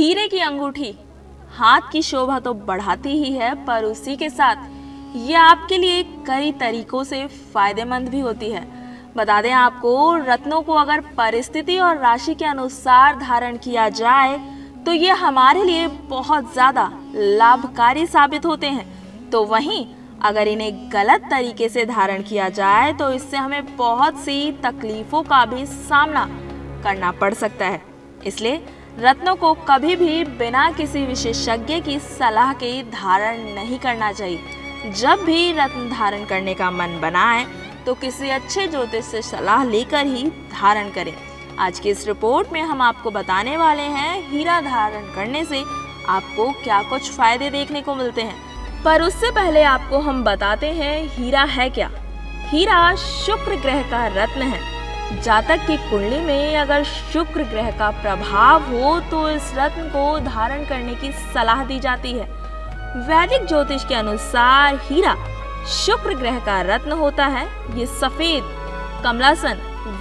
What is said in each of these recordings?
हीरे की अंगूठी हाथ की शोभा तो बढ़ाती ही है, पर उसी के साथ ये आपके लिए कई तरीकों से फायदेमंद भी होती है। बता दें आपको, रत्नों को अगर परिस्थिति और राशि के अनुसार धारण किया जाए तो ये हमारे लिए बहुत ज़्यादा लाभकारी साबित होते हैं। तो वहीं अगर इन्हें गलत तरीके से धारण किया जाए तो इससे हमें बहुत सी तकलीफों का भी सामना करना पड़ सकता है। इसलिए रत्नों को कभी भी बिना किसी विशेषज्ञ की सलाह के धारण नहीं करना चाहिए। जब भी रत्न धारण करने का मन बनाए तो किसी अच्छे ज्योतिष से सलाह लेकर ही धारण करें। आज की इस रिपोर्ट में हम आपको बताने वाले हैं हीरा धारण करने से आपको क्या कुछ फायदे देखने को मिलते हैं। पर उससे पहले आपको हम बताते हैं हीरा है क्या। हीरा शुक्र ग्रह का रत्न है। जातक की कुंडली में अगर शुक्र ग्रह का प्रभाव हो तो इस रत्न को धारण करने की सलाह दी जाती है। वैदिक ज्योतिष के अनुसार हीरा शुक्र ग्रह का रत्न होता है। ये सफेद, कमलासन,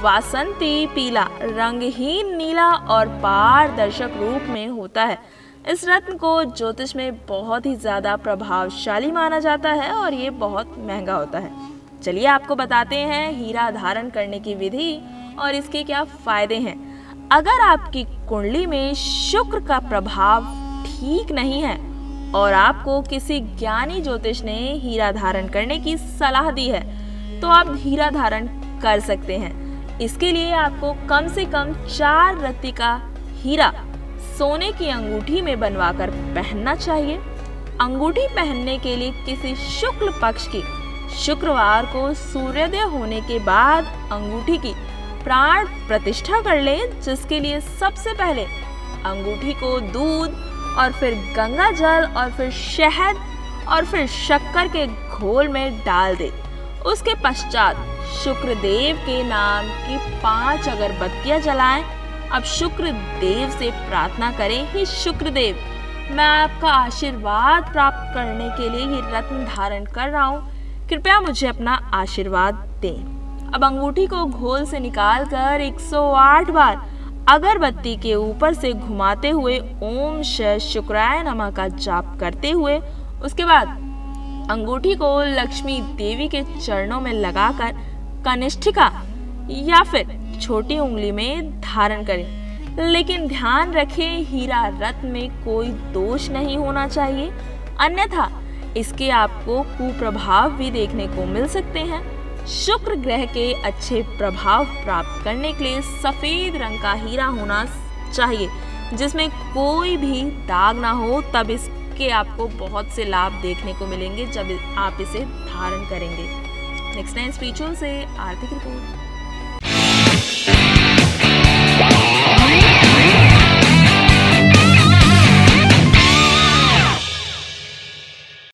वासंती पीला, रंगहीन नीला और पारदर्शक रूप में होता है। इस रत्न को ज्योतिष में बहुत ही ज्यादा प्रभावशाली माना जाता है और ये बहुत महंगा होता है। चलिए आपको बताते हैं हीरा धारण करने की विधि और इसके क्या फायदे हैं। अगर आपकी कुंडली में शुक्र का प्रभाव ठीक नहीं है और आपको किसी ज्ञानी ज्योतिष ने हीरा धारण करने की सलाह दी है तो आप हीरा धारण कर सकते हैं। इसके लिए आपको कम से कम 4 रत्ती का हीरा सोने की अंगूठी में बनवाकर पहनना चाहिए। अंगूठी पहनने के लिए किसी शुक्ल पक्ष की शुक्रवार को सूर्योदय होने के बाद अंगूठी की प्राण प्रतिष्ठा कर लें, जिसके लिए सबसे पहले अंगूठी को दूध और फिर गंगा जल और फिर शहद और फिर शक्कर के घोल में डाल दें। उसके पश्चात शुक्रदेव के नाम की 5 अगरबत्तियां जलाएं। अब शुक्रदेव से प्रार्थना करें, हे शुक्रदेव, मैं आपका आशीर्वाद प्राप्त करने के लिए ये रत्न धारण कर रहा हूँ, कृपया मुझे अपना आशीर्वाद दें। अब अंगूठी को घोल से निकालकर 108 बार अगरबत्ती के ऊपर से घुमाते हुए ओम श शुक्राय नमः का जाप करते हुए उसके बाद अंगूठी को लक्ष्मी देवी के चरणों में लगाकर कनिष्ठिका या फिर छोटी उंगली में धारण करें। लेकिन ध्यान रखें, हीरा रत्न में कोई दोष नहीं होना चाहिए, अन्यथा इसके आपको कुप्रभाव भी देखने को मिल सकते हैं। शुक्र ग्रह के अच्छे प्रभाव प्राप्त करने के लिए सफेद रंग का हीरा होना चाहिए जिसमें कोई भी दाग ना हो, तब इसके आपको बहुत से लाभ देखने को मिलेंगे जब आप इसे धारण करेंगे। नेक्स्ट टाइम स्पिरिचुअल से आर्थिक रिपोर्ट।